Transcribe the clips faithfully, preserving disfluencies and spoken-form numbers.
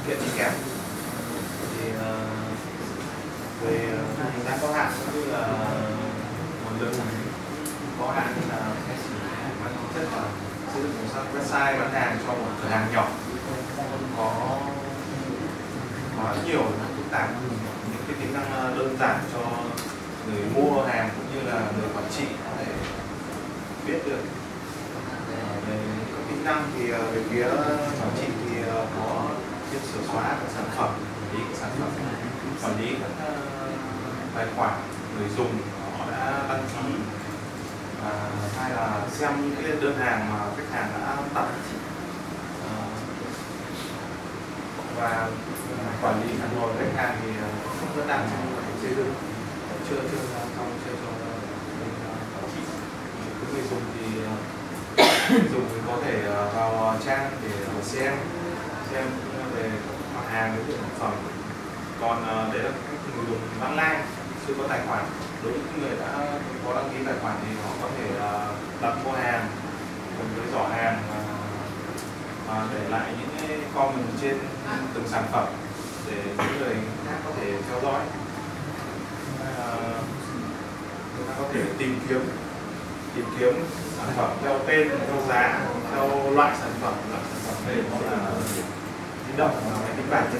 kiện đi kèm. Thì uh, về thời gian có hạn cũng như là nguồn lực có hạn, nên là sẽ chỉ mang tính chất là xây dựng một website bán hàng cho một cửa hàng nhỏ, không có quá nhiều phức tạp, những cái tính năng đơn giản cho người mua hàng cũng như là người quản trị có thể biết được. Về các tính năng thì về phía quản trị thì có việc sửa xóa các sản phẩm, quản lý các sản phẩm, quản lý các tài khoản người dùng họ đã đăng ký, à, hay là xem những cái đơn hàng mà khách hàng đã đặt, à, và quản lý phản hồi khách hàng thì không vẫn đang trong quá trình xây dựng, chưa chưa xong chưa cho bên quản trị. Với người dùng thì người dùng thì có thể vào trang để xem xem về mặt hàng, giới thiệu sản phẩm. Còn để là người dùng bán like chưa có tài khoản, đối với những người đã có đăng ký tài khoản thì họ có thể đặt mua hàng cùng với giỏ hàng và để lại những cái comment trên từng sản phẩm để những người khác có thể theo dõi. Chúng ta có thể tìm kiếm tìm kiếm sản phẩm theo tên, theo giá, theo loại sản phẩm. Loại sản phẩm đây nó là di động và máy tính bảng.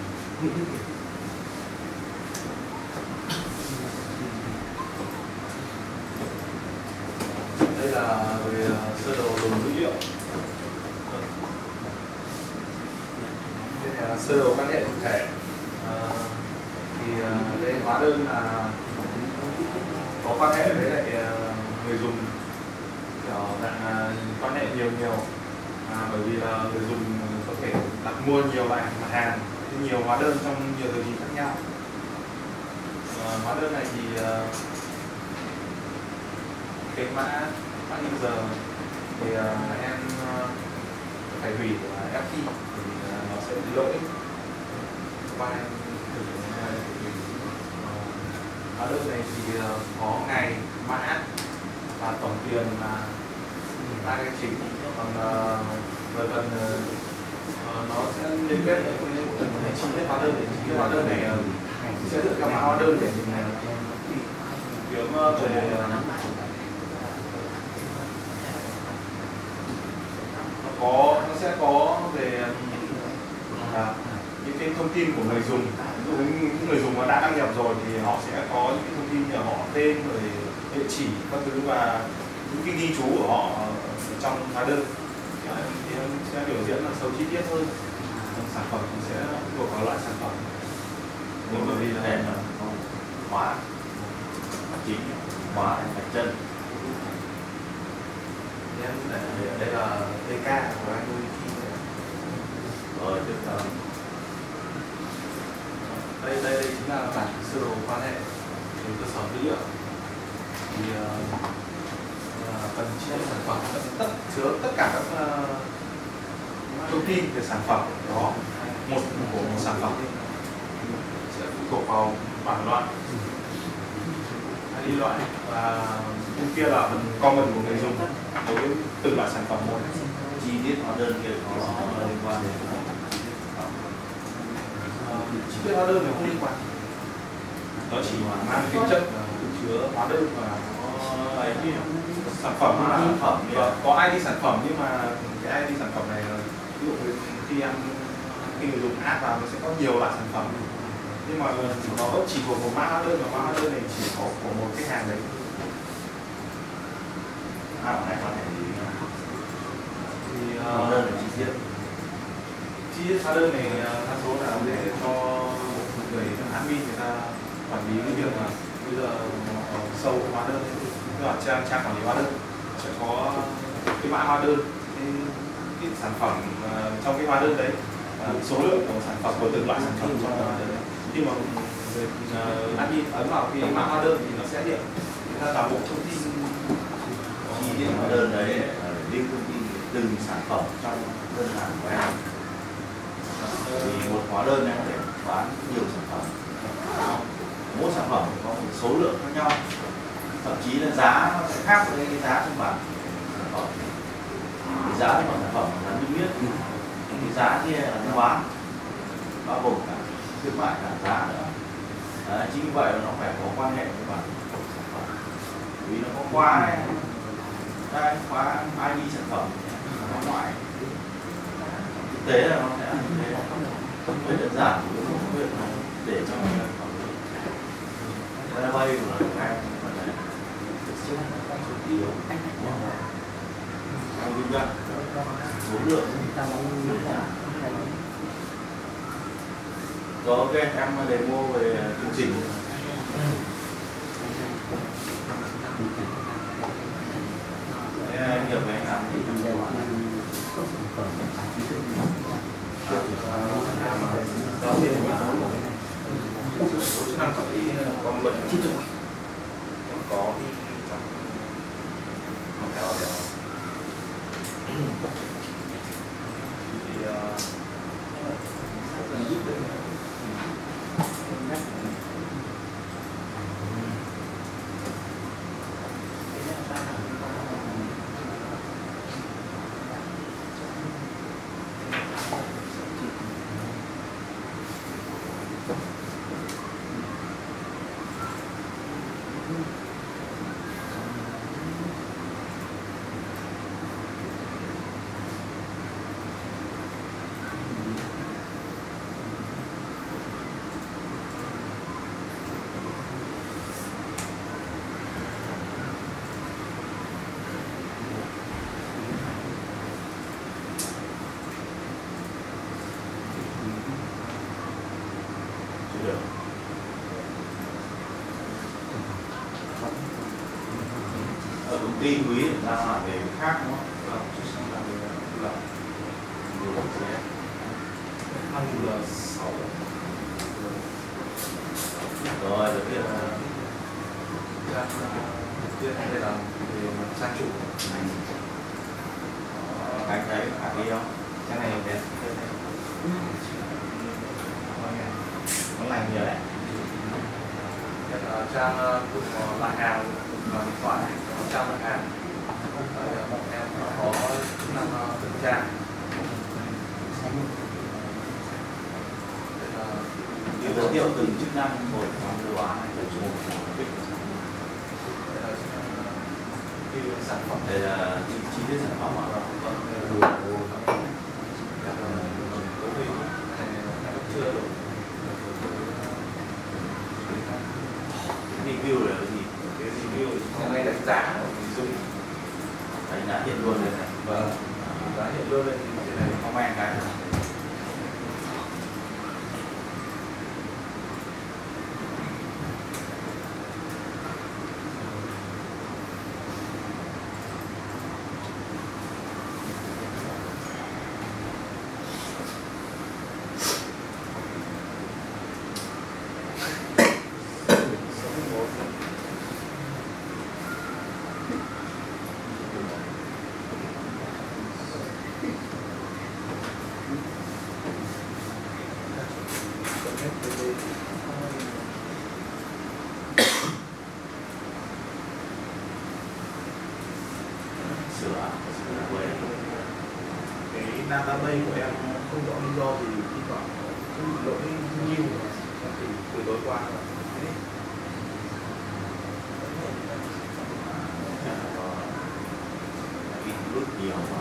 Đây là về sơ đồ dùng dữ liệu. Đây là sơ đồ quan hệ cụ thể. À, thì đây hóa đơn là có quan hệ với lại người dùng, kiểu dạng quan hệ nhiều nhiều, à, bởi vì là người dùng có thể đặt mua nhiều loại mặt hàng, nhiều hóa đơn trong nhiều thời kỳ khác nhau. À, hóa đơn này thì cái mã mã user thì uh, em uh, phải hủy của ép tê thì uh, nó sẽ bị lỗi. Và em thử hóa đơn này thì uh, có ngày, mã và tổng tiền là ba cái chính. Còn uh, về phần uh, nó sẽ liên kết với phần chi tiết hóa đơn, để chi tiết hóa đơn này uh, sẽ được các mã hóa đơn để mình kiếm uh, về có nó sẽ có về à, những cái thông tin của người dùng. Ví dụ những người dùng đã đăng nhập rồi thì họ sẽ có những cái thông tin như họ tên, rồi địa chỉ các thứ và những cái ghi chú của họ trong hóa đơn thì nó sẽ biểu diễn là sâu chi tiết hơn. Sản phẩm thì sẽ thuộc vào loại sản phẩm. Đúng, bởi vì là hóa chính, hóa thành chân. Để đây là tê ca của anh nuôi rồi tiếp theo. Đây đây đây chính là bản sơ đồ quan hệ từ cơ sở dữ liệu. Thì uh, phần chi tiết sản phẩm tất chứa tất cả các uh, thông tin về sản phẩm đó, một của một sản phẩm sẽ phụ thuộc vào bảng loại, i đê loại, và bên kia là phần comment của người dùng đối với từng loại sản phẩm một. Chi tiết hóa đơn kia có liên quan đến uh, chi tiết hóa đơn thì không liên quan, nó chỉ mang tính chất chứa hóa đơn và có ấy như sản phẩm là sản phẩm và có i đê sản phẩm, nhưng mà cái i đê sản phẩm này ví dụ khi em khi người dùng add vào nó sẽ có nhiều loại sản phẩm, nhưng mà nó chỉ thuộc một mã hóa đơn, và mã hóa đơn này chỉ có của một khách hàng đấy. À, này quan hệ gì thì uh, hóa đơn là chi tiết. Chi tiết hóa đơn này đa số là để cho người admin người ta quản lý cái việc mà bây giờ ở sâu hóa đơn, tức là trang trang quản lý hóa đơn sẽ có cái mã hóa đơn, cái, cái sản phẩm uh, trong cái hóa đơn đấy, uh, số lượng của sản phẩm của từng loại sản phẩm trong hóa đơn đấy. Khi mà người uh, admin ấn vào cái mã hóa đơn thì nó sẽ hiện người ta toàn bộ thông tin. Chi tiết hóa đơn đấy liên thông tin từng sản phẩm trong đơn hàng của em. Thì một hóa đơn em có thể bán nhiều sản phẩm, mỗi sản phẩm có một số lượng khác nhau, thậm chí là giá nó sẽ khác với cái giá trong bản sản phẩm. Cái giá trong bản sản phẩm là niêm yết, cái giá kia là mua bán. bao gồm cả khuyến mại cả giá nữa. Đấy, chính vì vậy nó phải có quan hệ với bản sản phẩm, vì nó có khóa này, đây khóa i đê sản phẩm, khóa ngoại. Thực tế là nó sẽ như thế, không phải đơn giản của cái công việc này để cho người ta phẩm database của nó được hay vấn đề chủ yếu trong kinh doanh số lượng. Rồi ok, em demo về chương trình. Đấy, anh hiểu về anh làm gì trong giai đoạn này? Giáo viên số chức năng quản lý con bệnh có trong theo đó thì rất là giúp đỡ. Ở công ty Quý đang làm về khác đúng không? Vâng, chứ không làm về là Nhiều lắm rồi. ăn là sáu Rồi, được biết là ra tiếp đây là về mặt trang chủ. anh thấy khả thi không? Cái này đẹp, Nó lành nhiều đấy. trang cùng bán hàng và điện thoại, trang bán hàng bọn em có chức năng kiểm tra. Như giới thiệu từng chức năng một trong dự án này là một cái sản phẩm đây là chi, chi tiết sản phẩm ạ. chưa đủ Review là cái gì? cái review hôm nay đánh giá của người dùng, Đánh giá hiện luôn đây này. vâng, đánh giá hiện luôn đây thì cái này Comment cái sửa sửa quay. cái database của em không rõ lý do gì khi thoảng có bị lỗi nhiều thì từ tối qua Rút nhiều mà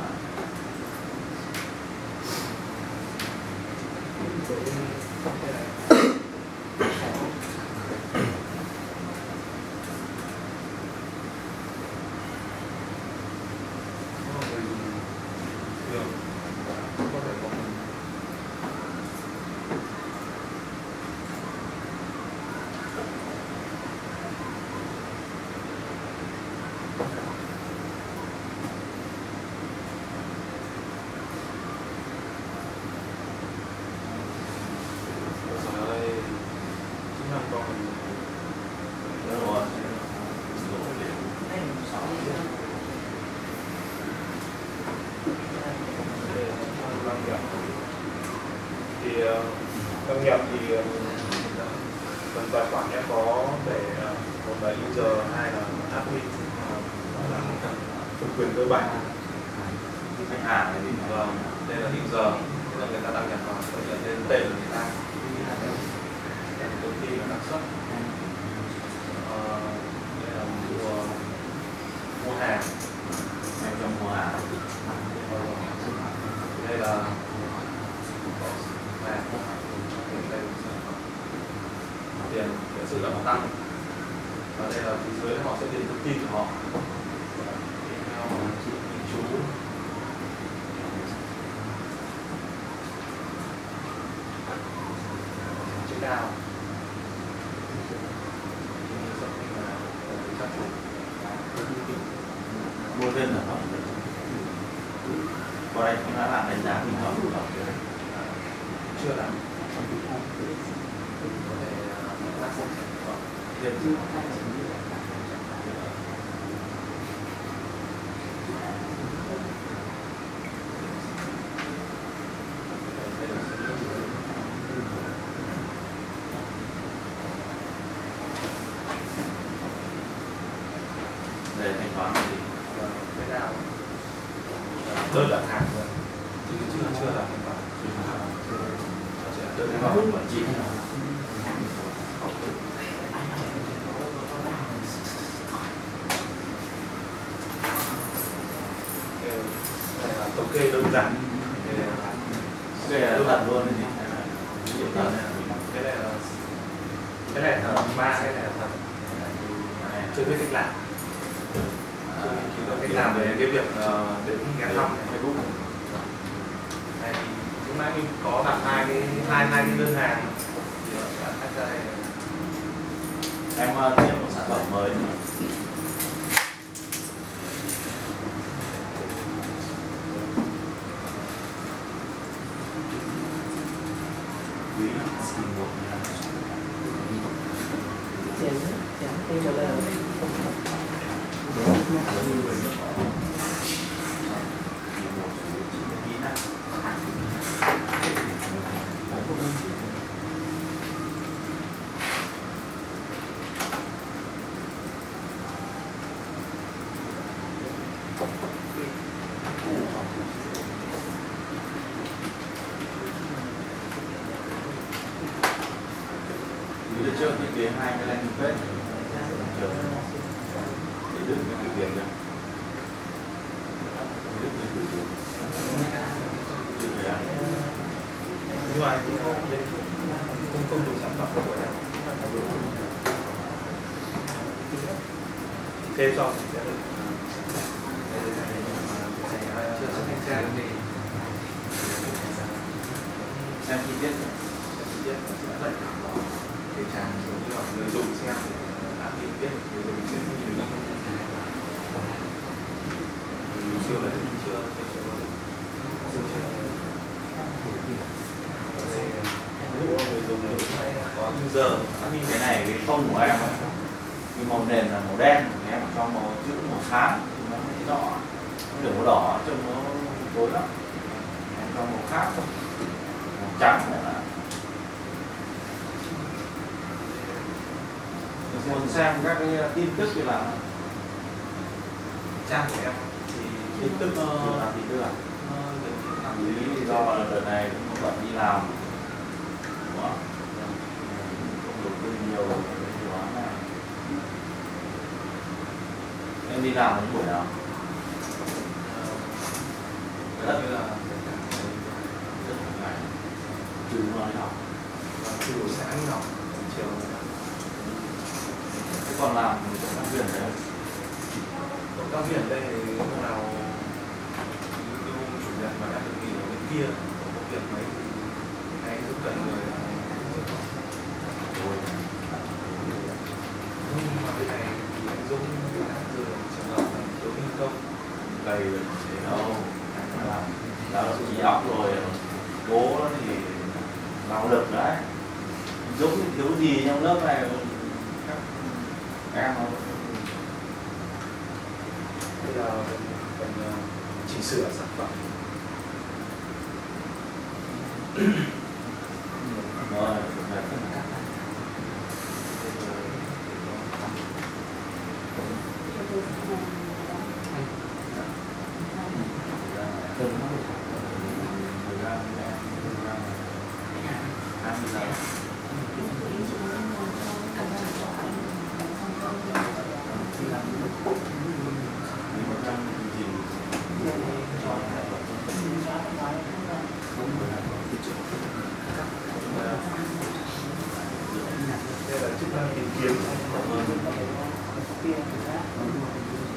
thì đăng nhập thì phần tài khoản em có để một là user, hai là admin, là phân quyền cơ bản. khách hàng này thì Vâng, đây là user, tức là người ta đăng nhập vào, đây là tên tên của người ta. hàng đây tiền để sử dụng tăng, và đây là phía dưới họ sẽ điền thông tin của họ, email, hình chú, chữ nào mua thêm sản phẩm qua đây chúng ta làm đánh giá bình thường của chưa làm có thể lắp sản phẩm thêm để thanh toán gì cái nào đơn đặt hàng rồi chứ chưa chưa là thanh toán đơn đặt hàng quản trị đây là thống kê đơn giản, cái này là thật luôn đấy gì cái này là cái này là ba, cái này là thật, chưa biết cách làm. Cách làm về cái việc uh, đến ghé thăm Facebook này, lúc nãy mình có đặt hai cái hai hai cái đơn hàng thì đã tách ra đây. Em uh, thêm một sản phẩm mới nữa. Quý xin một nhà chén chén thêm một lần Từ trước những cái hai cái landing page để đừng cái việc nữa. Nhưng mà cũng không không không đủ sản phẩm của em. Thêm xong thì sẽ được. Chưa có thanh tra thì Xem chi tiết chi tiết sẽ dạy cái trang giống như là người dùng xem đã biết biết người dùng sẽ không nhìn được chưa là chưa giờ cái này cái phông của em ấy, cái màu nền là màu đen, em cho màu chữ màu xám nó mới rõ, nó được màu đỏ trông nó tối lắm, em cho màu khác thôi, màu trắng này là muốn xem các cái tin tức như là trang của em thì tin tức nó làm gì nữa à? Lý do là đợt này cũng bận đi làm, đúng không? Không đầu tư nhiều về cái dự án này. Em đi làm đến buổi nào? rất như là Rất là ngày. Trừ nó đi học. từ buổi sáng đi học, chiều Thế còn làm cộng tác viên đấy? cộng tác viên ở đây thì hôm nào như hôm chủ nhật mà em được nghỉ ở bên kia có công việc mấy hay giúp đỡ người. Nhưng mà bên này thì anh Dũng đang giờ trường hợp là thiếu nhân công Gầy rồi thì đâu làm đó là chỉ óc rồi, bố nó thì lao lực đấy. Dũng thiếu gì trong lớp này các em không? bây giờ cần, cần chỉnh sửa sản phẩm. Rồi, chức năng tìm kiếm.